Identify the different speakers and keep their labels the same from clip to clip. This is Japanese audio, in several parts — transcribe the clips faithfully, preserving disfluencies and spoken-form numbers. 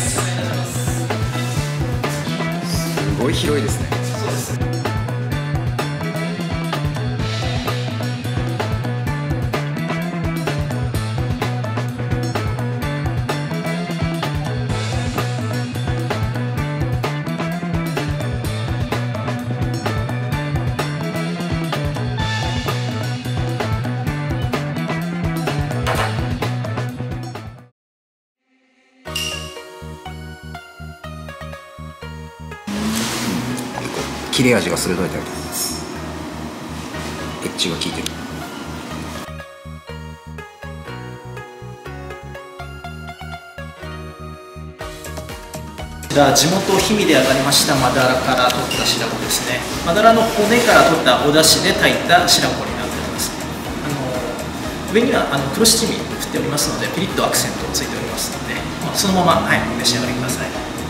Speaker 1: すごい広いですね。
Speaker 2: そうです。
Speaker 1: 切れ味が鋭いタイプです。エッジが効いてる。
Speaker 2: こちら地元氷見で揚がりましたマダラから取った白子ですね。マダラの骨から取ったお出汁で炊いた白子になっております。あの上にはあの黒七味振っておりますので、ピリッとアクセントついておりますので、まあ、そのまま、はい、お召し上がりください。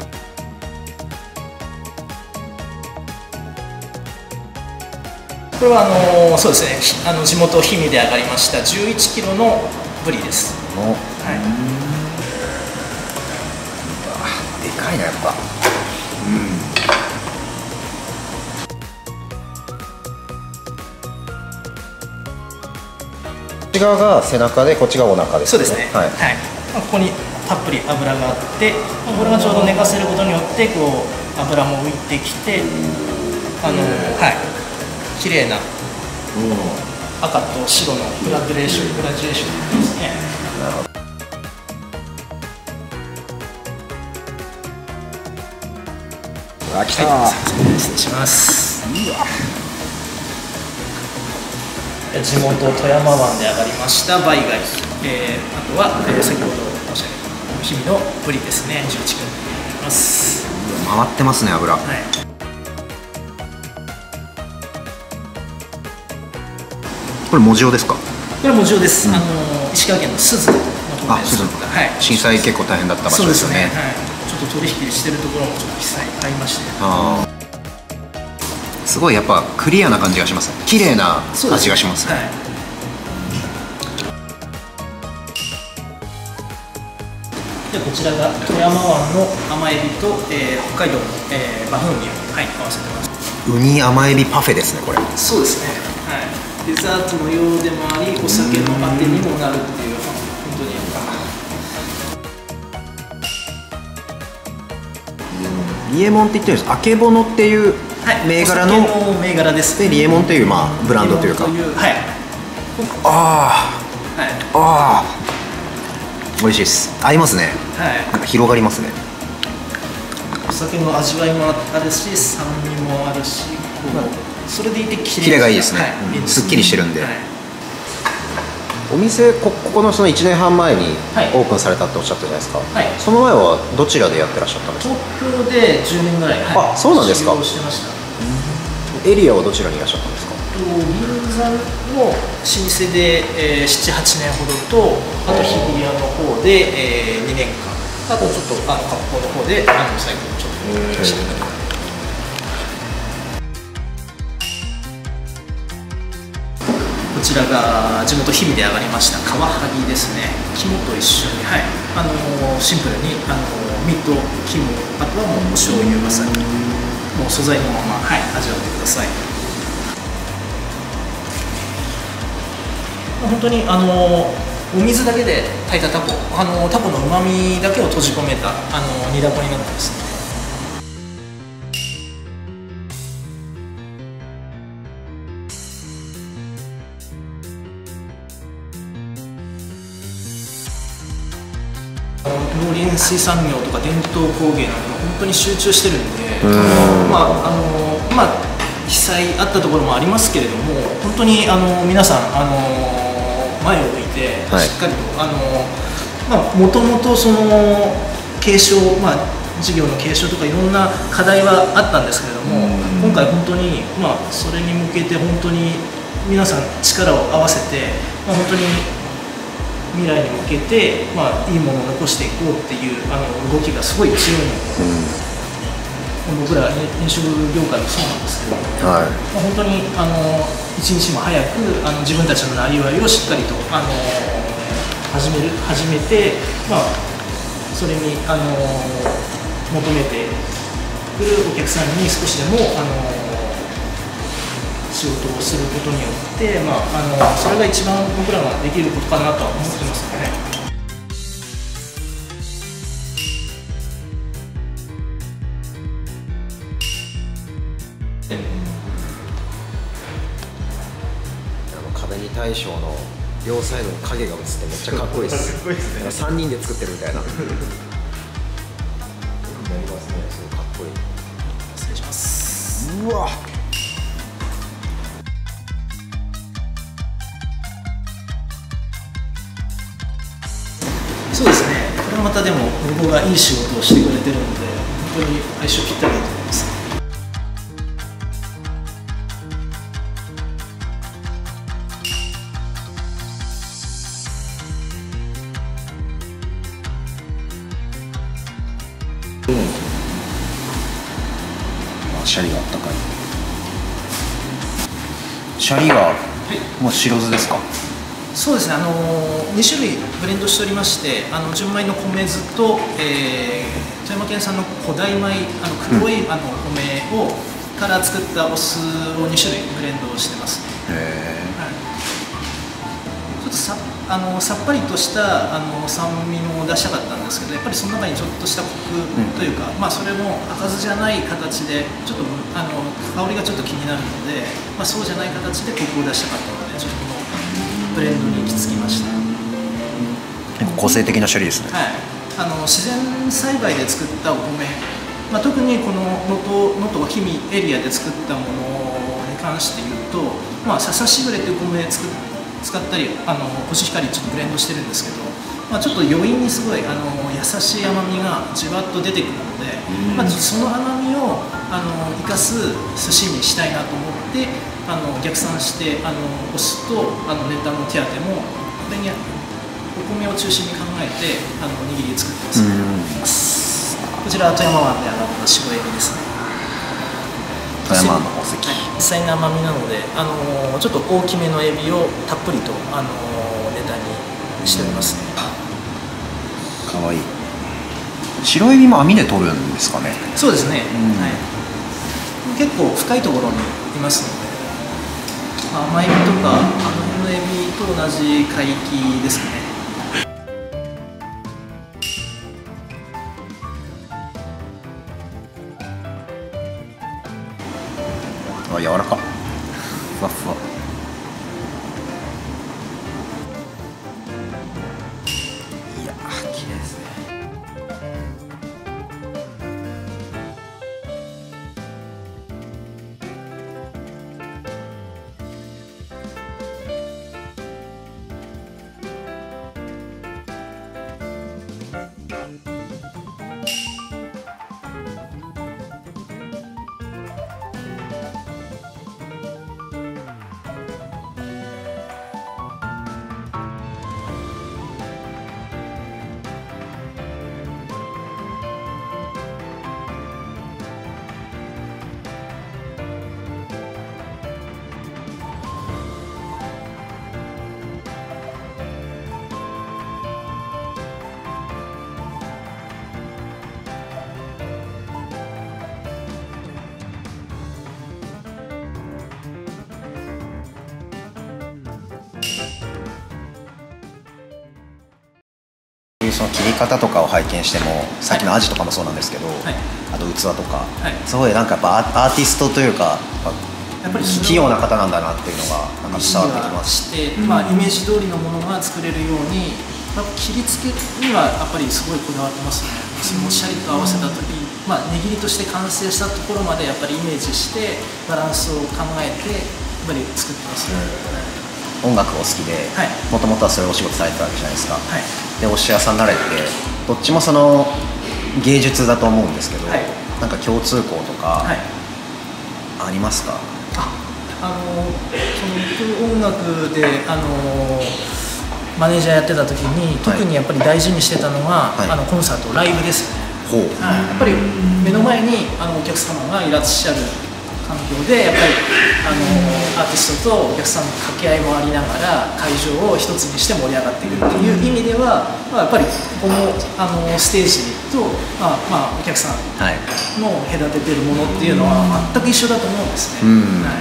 Speaker 2: これはあのそうですね、あの地元氷見で揚がりましたじゅういちキロのブリです。はい、
Speaker 1: でかいなやっぱ。こっち側が背中でこっちがお腹ですね。
Speaker 2: そうですね。はい。はい、ここにたっぷり油があって、これがちょうど寝かせることによってこう油も浮いてきて、あのはい。綺麗な赤と白のグラデーション、グラデーションですね。なるほど。
Speaker 1: あ、来た。
Speaker 2: はい、失礼します。地元富山湾で揚がりましたバイ貝、えー、あとは、えー、先ほど申し上げた氷見のブリですね。じゅういちキロになります。
Speaker 1: 回ってますね油。はい。これ藻塩ですか？
Speaker 2: これ藻塩です。うん、あの石川県の珠洲の方で。あ、珠洲の方。はい。震
Speaker 1: 災結構大変だった場所ですよね。
Speaker 2: そうですね。はい。ちょっと取引してるところもちょっと実際ありまして。
Speaker 1: ああ。すごいやっぱクリアな感じがします。綺麗な味がします。はい。
Speaker 2: でこちらが富山湾の甘エビと、えー、北海道の、えー、バフンウニを、はい、合わせてます。
Speaker 1: ウニ甘エビパフェですねこれ。
Speaker 2: そうですね。はい。デザートのようでもあり、お酒のあてにもなるっていう、本当に。
Speaker 1: リエモンって言ってるんです。あけぼのっていう銘柄の
Speaker 2: 銘柄です。
Speaker 1: でリエモンというまあブランドというか。はい。ああ。はい。ああ。美味しいです。合いますね。はい。なんか広がりますね。
Speaker 2: お酒の味わいもあるし、酸味もあるし、それでいて
Speaker 1: キレがいいですね。すっきりしてるんで。お店ここのそのいちねんはんまえにオープンされたっておっしゃったじゃないですか。はい。その前はどちらでやってらっしゃったんですか？
Speaker 2: 東京でじゅうねんぐらい。
Speaker 1: あ、そうなんですか。エリアはどちらにいらっしゃったんですか？
Speaker 2: 銀座の老舗で、えー、ななはちねんほどと、あと日比谷の方で、えー、にねんかん、あとちょっとあの割烹の方であの最後ちょっと来ました。こちらが地元氷見で揚がりましたカワハギですね。肝と一緒に、はい、あのー、シンプルにあのー、身と肝、あとはもうお醤油わさび、もう素材のまま、はい、味わってください。本当にあのお水だけで炊いたタコ、あのタコのうまみだけを閉じ込めたあの煮だこになってます。農林水産業とか伝統工芸などが本当に集中してるんで、まああのまあ被災あったところもありますけれども、本当にあの皆さんあの前を向いてしっかりと、はい、あのまあもともとその継承、まあ事業の継承とかいろんな課題はあったんですけれども、今回本当にまあそれに向けて本当に皆さん力を合わせて、まあ、本当に未来に向けて、まあ、いいものを残していこうっていうあの動きがすごい強いので、うん、僕ら飲食業界もそうなんですけど、はい、まあ、本当にあの一日も早くあの自分たちのなりわいをしっかりとあの始める始めて、まあ、 それに、あの求めてくるお客さんに少しでも、あの仕事をすることによって、まあ、あのそれが一番僕らができることかなとは思ってますね。
Speaker 1: 壁に大将の両サイドの影が映ってめっちゃかっこいいです。かっこいいですね。さんにんで作ってるみたいな。なりますね。すごいかっこいい。
Speaker 2: 失礼します。
Speaker 1: うわ。
Speaker 2: そうですね。これはまたでも向こうがいい仕事をしてくれてるので、本当に相性ぴったりだと思います。
Speaker 1: シャリがあったかい。シャリはもう白酢ですか？
Speaker 2: そうですね、あのに種類ブレンドしておりまして、あの純米の米酢と、えー、富山県産の古代米、あの黒い、うん、あの米をから作ったお酢をに種類ブレンドしてます。へー、はい、ちょっとさあのさっぱりとしたあの酸味も出したかったんですけど、やっぱりその中にちょっとしたコクというか、うん、まあそれも赤酢じゃない形でちょっとあの香りがちょっと気になるので、まあ、そうじゃない形でコクを出したかったので、ちょっとこのブレンドに行き着きました。
Speaker 1: 結構個性的なシャリですね。
Speaker 2: はい、あの自然栽培で作ったお米、まあ、特にこの能登能登は氷見エリアで作ったものに関して言うと、まあ、笹しぐれという米作使ったり、あのコシヒカリちょっとブレンドしてるんですけど、まあ、ちょっと余韻にすごいあの優しい甘みがじわっと出てくるので、まあ、その甘みをあの生かす寿司にしたいなと思って、あの逆算してあのお酢とあのネタの手当てもこれにお米を中心に考えてあのおにぎり作ってます、ね、こちらは富山湾で揚がった白エビですね。
Speaker 1: 富山湾の宝石、
Speaker 2: 実際の甘みなので、あのちょっと大きめのエビをたっぷりとあのネタにしておりますね。
Speaker 1: かわいい。白エビも網で取るんですかね？
Speaker 2: そうですね、うん、はい、結構深いところにいますので、甘エビとかあの辺のエビと同じ海域ですね。
Speaker 1: あ、柔らかっ、ふわふわ。いやー、綺麗ですね。その切り方とかを拝見しても、さっきのアジとかもそうなんですけど、はい、あと器とか、はい、すごいなんかやっぱアーティストというかやっぱり器用な方なんだなっていうのがなんか伝わってきます。
Speaker 2: して、まあ、イメージ通りのものが作れるように、まあ、切り付けにはやっぱりすごいこだわってますね。そのシャリと合わせた時、まあ、握りとして完成したところまでやっぱりイメージしてバランスを考えてやっぱり作ってますね。
Speaker 1: うん、音楽を好きで、もともとはそういうお仕事されてたわけじゃないですか。はい、でお寿司屋さんになられて、どっちもその芸術だと思うんですけど、はい、なんか共通項とかありますか？はい、
Speaker 2: あ、あのその僕音楽であのマネージャーやってた時に特にやっぱり大事にしてたのが、はい、あのコンサートライブですよね。ほう、はい、やっぱり目の前にあのお客様がいらっしゃる環境でやっぱりあのアーティストとお客さんの掛け合いもありながら会場を一つにして盛り上がっていくっていう意味では、まあ、やっぱりこのあのステージと、まあまあ、お客さんの隔ててるものっていうのは全く一緒だと思うんですね。はい、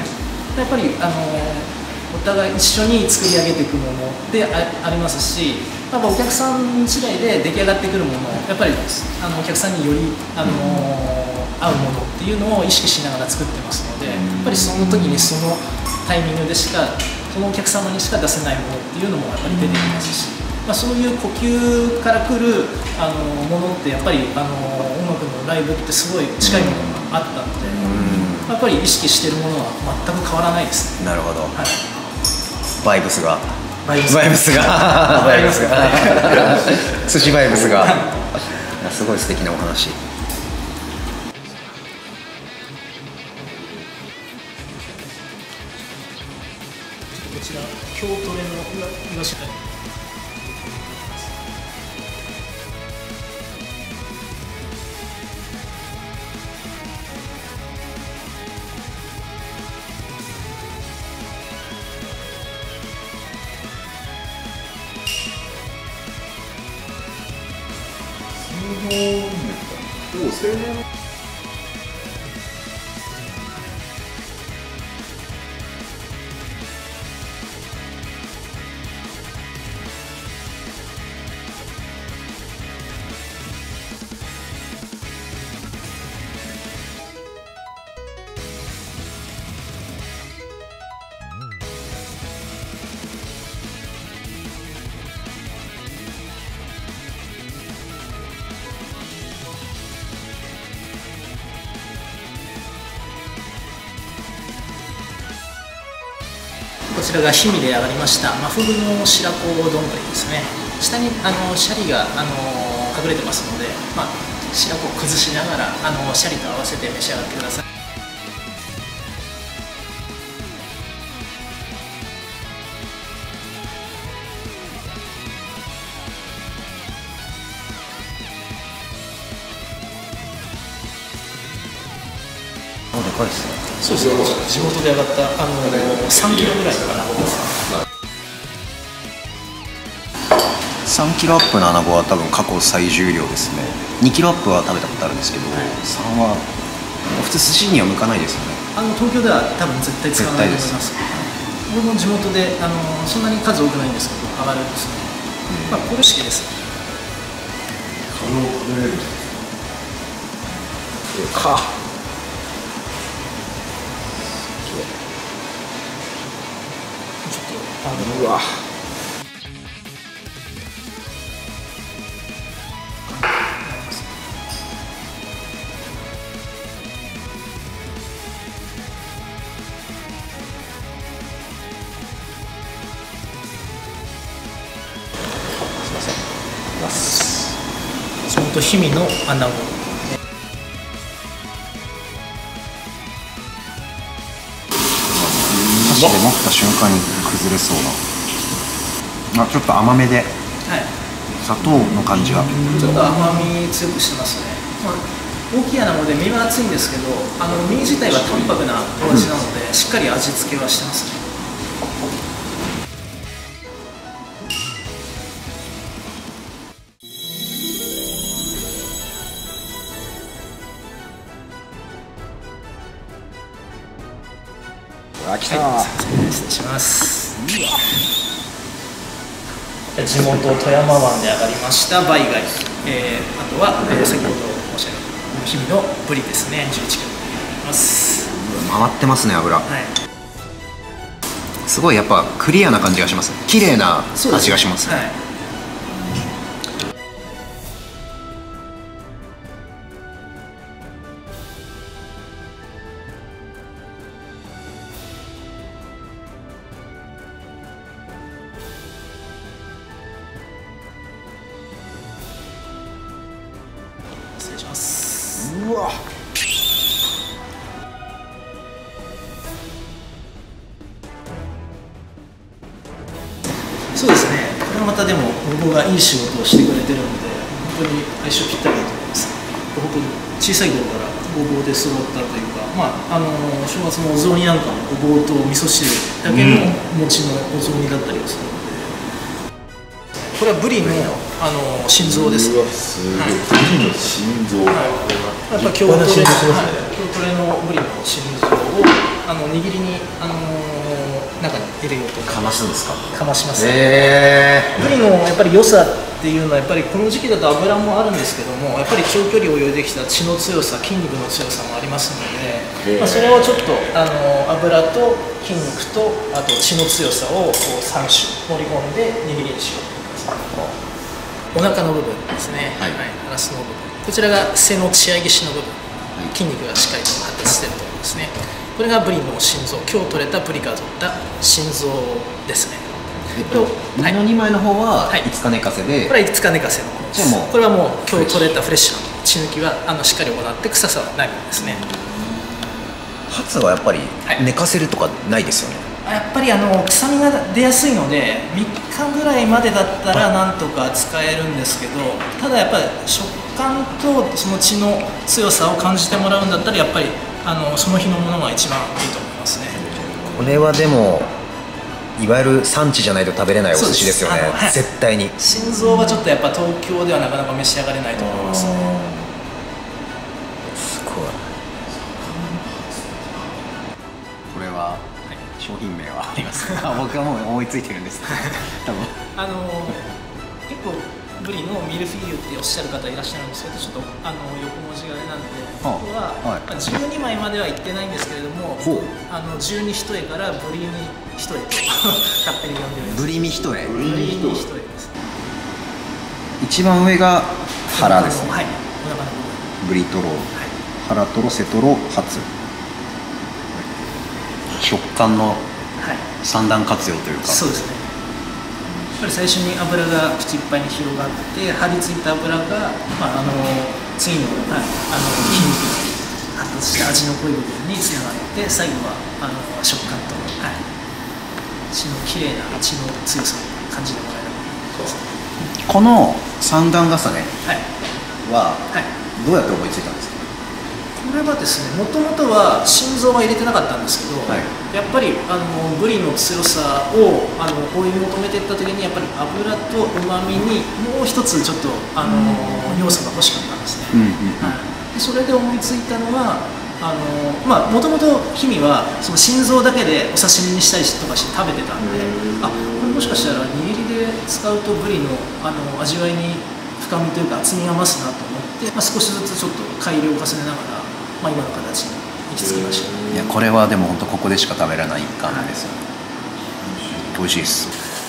Speaker 2: やっぱりあのお互い一緒に作り上げていくもので あ, ありますし、やっぱお客さん次第で出来上がってくるもの、やっぱりあのお客さんによりあの合うものっていうのを意識しながら作ってますので、やっぱりその時にそのタイミングでしかそのお客様にしか出せないものっていうのもやっぱり出てきますし、まあ、そういう呼吸からくるあのものってやっぱりあの音楽のライブってすごい近いものがあったので、やっぱり意識しているものは全く変わらないですね。
Speaker 1: なるほど、はい、バイブスが
Speaker 2: バイブ
Speaker 1: スがバイブスが寿司バイブスがすごい素敵なお話。
Speaker 2: こちら京都レのイワシカニ。
Speaker 3: おお、青年。
Speaker 2: こちらが氷見で上がりました真フグの白子丼ですね。下にあのシャリがあの隠れてますので、まあ、白子を崩しながらあのシャリと合わせて召し上がってください。
Speaker 1: でかいですね。
Speaker 2: そうですね。地元で上がったあのさんキロぐらいかな。
Speaker 1: さんキロアップのアナゴは多分過去最重量ですね。にキロアップは食べたことあるんですけど、はい、さんは普通寿司には向かないですよね。
Speaker 2: あの東京では多分絶対使わないと思います。僕も地元であのそんなに数多くないんですけど上がるんですね。うん、まあこれ式です。
Speaker 3: 可能食べれる。か。
Speaker 2: ちょっとあの
Speaker 3: うわ。
Speaker 2: 地元氷見のアナゴ。
Speaker 1: 箸で持った瞬間に崩れそうな。あ、ちょっと甘めで、はい、砂糖の感じが
Speaker 2: ちょっと甘み強くしてますね。まあ、大きいアナゴで身は厚いんですけど、あの身自体は淡白なお味なので、うん、しっかり味付けはしてますね。
Speaker 3: あ、来たー。
Speaker 2: はい、失礼します。地元富山湾で上がりましたバイ貝、えー、あとは、えー、先ほど申し上げた氷見のブリですね。じゅういちキロになります。
Speaker 1: 回ってますね、油。はい、すごいやっぱクリアな感じがします。綺麗な味がします。はい、
Speaker 2: 失礼します。
Speaker 3: うわ。
Speaker 2: そうですね。これはまたでも僕がいい仕事をしてくれてるので、本当に相性ぴったりだと思います。本当に小さい頃からごぼうで揃ったというか、まあ、あの正月のお雑煮なんかもごぼうと味噌汁だけの餅のお雑煮だったりするので、うん、これはブリの、あの心臓ですね。
Speaker 3: うわ、すごい、はい、ブリの心臓、はい、
Speaker 2: やっぱ京都で、京都でのブリの心臓をあの握りに、あのー、中に入れようと
Speaker 1: かますんですか。
Speaker 2: かまします、
Speaker 1: ね。
Speaker 2: ブリのやっぱり良さっていうのはやっぱりこの時期だと脂もあるんですけども、やっぱり長距離を泳いできた血の強さ、筋肉の強さもありますので、まあ、それをちょっとあの脂と筋肉とあと血の強さをこうさん種盛り込んで握りにしようと思います。お腹の部分ですね、はいはい、ガラスの部分、こちらが背の血合い岸の部分、筋肉がしっかりと発達しているところですね。これがブリの心臓、今日取れたブリから取った心臓ですね。
Speaker 1: えっと、上のにまいの方はいつか寝かせで、
Speaker 2: これはいつか寝かせのものです。じゃあもうこれはもう今日取れたフレッシュな血抜きはあのしっかり行って臭さはないものですね。
Speaker 1: ハツはやっぱり寝かせるとかないですよね。
Speaker 2: やっぱりあの臭みが出やすいのでみっかぐらいまでだったらなんとか使えるんですけど、ただやっぱり食感とその血の強さを感じてもらうんだったらやっぱりあのその日のものが一番いいと思いますね。
Speaker 1: これはでもいわゆる産地じゃないと食べれないお寿司ですよね。はい、絶対に
Speaker 2: 心臓はちょっとやっぱ東京ではなかなか召し上がれないと思いますね。
Speaker 1: すごい。これは商品名はありますか？僕はもう思いついてるんです多分
Speaker 2: あの結構ブリのミルフィーユっておっしゃる方いらっしゃるんですけど、ちょっとあの横文字があれなんで、ここは、はい、じゅうにまいまではいってないんですけれども、あのじゅうに一重からブリに一重と勝手に呼んでおります。
Speaker 1: ブリに一重。
Speaker 2: ブリに一重です。
Speaker 1: 一番上が腹ですね。
Speaker 2: はい。お腹の部分。
Speaker 1: ブリトロ、はい、腹トロ、背トロ、ハツ。食感の三段活用というか、はい、
Speaker 2: そうですね。やっぱり最初に油が口いっぱいに広がって張り付いた油が、まあ、あの次の、はい、あの筋肉に発達した味の濃い部分につながって最後はあの食感と、はい、血のきれいな血の強さを感じてもらえればいいですね。
Speaker 1: この三段重ねは、
Speaker 2: はいはい、
Speaker 1: どうやって思いついたんですか？
Speaker 2: これはですね、もともとは心臓は入れてなかったんですけど、はい、やっぱりあのブリの強さをあの追い求めていった時にやっぱり油とうまみにもう一つちょっとあの、うん、要素が欲しかったんですね。それで思いついたのはあのまあもともと氷見はその心臓だけでお刺身にしたりとかして食べてたんで、あ、これもしかしたら握りで使うとブリのあの味わいに深みというか厚みが増すなと思って、まあ、少しずつちょっと改良を重ねながら、まあ、今の形に行き着きました。
Speaker 1: いや、これはでも本当ここでしか食べられない感じですよね。美味しいです。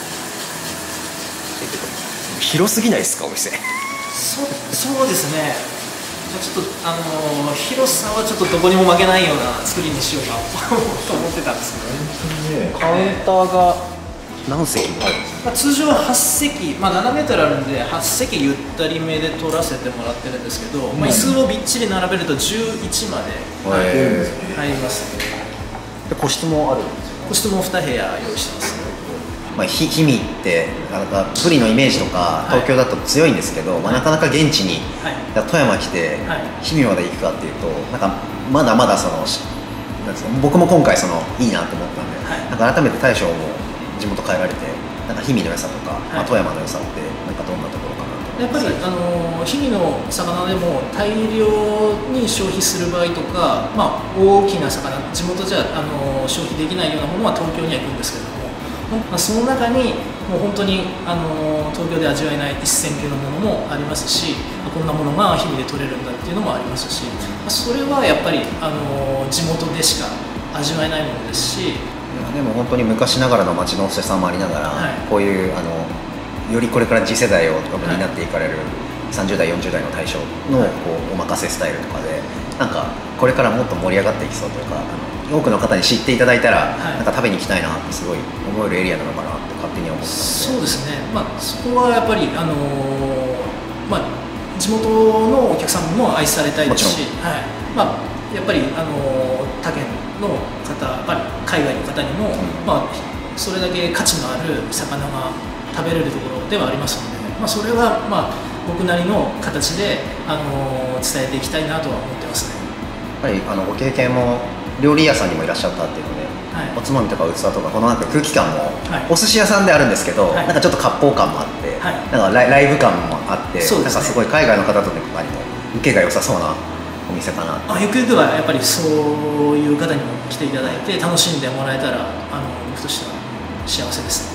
Speaker 1: 広すぎないですか、お店？
Speaker 2: そそうですね。ちょっとあのー、広さはちょっとどこにも負けないような作りにしようかと思ってたんですけど、
Speaker 1: カウンターが何席もあるんですか？
Speaker 2: まあ、通常はち席、まあ、ななメートルあるんではち席ゆったりめで取らせてもらってるんですけど、まあ、椅子をびっちり並べるとじゅういちまで入ります、ね。
Speaker 1: で個室もあるんですよ。
Speaker 2: 個室もに部屋用意してます、ね。
Speaker 1: まあ、氷見ってなかなかブリのイメージとか東京だと強いんですけど、はい、まあ、なかなか現地に、はい、富山来て、はい、氷見まで行くかっていうとなんかまだまだそのなんですか、僕も今回そのいいなと思ったんで、はい、なんか改めて大将も地元帰られてなんか氷見の良さとか、はい、まあ、富山の良さってなんかどんなところかなと。
Speaker 2: やっぱり、あの氷見の魚でも大量に消費する場合とか、まあ、大きな魚地元じゃ、あの消費できないようなものは東京には行くんですけども、まあ、その中にもう本当に、あの東京で味わえない一線級のものもありますし、こんなものが氷見で取れるんだっていうのもありますし、まあ、それはやっぱり、あの地元でしか味わえないものですし。
Speaker 1: でも本当に昔ながらの町のお世さんもありながら、はい、こういうあのよりこれから次世代を担っていかれるさんじゅう代よんじゅう代の大将のこうお任せスタイルとかでなんかこれからもっと盛り上がっていきそうというか、あの多くの方に知っていただいたら、はい、なんか食べに行きたいなってすごい思えるエリアなのかなって勝手に思ったので。
Speaker 2: そうですね、まあ、そこはやっぱり、あのーまあ、地元のお客さんも愛されたいですし、はい、まあ、やっぱり、あのー、他県の方、やっぱり海外の方にも、うん、まあ、それだけ価値のある魚が食べれるところではありますので、まあ、それは、まあ、僕なりの形で、あのー、伝えていきたいなとは思ってますね。
Speaker 1: ぱりあのご経験も料理屋さんにもいらっしゃったっていうので、はい、おつまみとか器とかこのなんか空気感も、はい、お寿司屋さんであるんですけど、はい、なんかちょっと割烹感もあって、はい、なんかライ、ライブ感もあって、ね、なんかすごい海外の方とかにも受けが良さそうなお店かな。
Speaker 2: あ、ゆくゆくはやっぱりそういう方にも来ていただいて楽しんでもらえたらあの僕としては幸せです。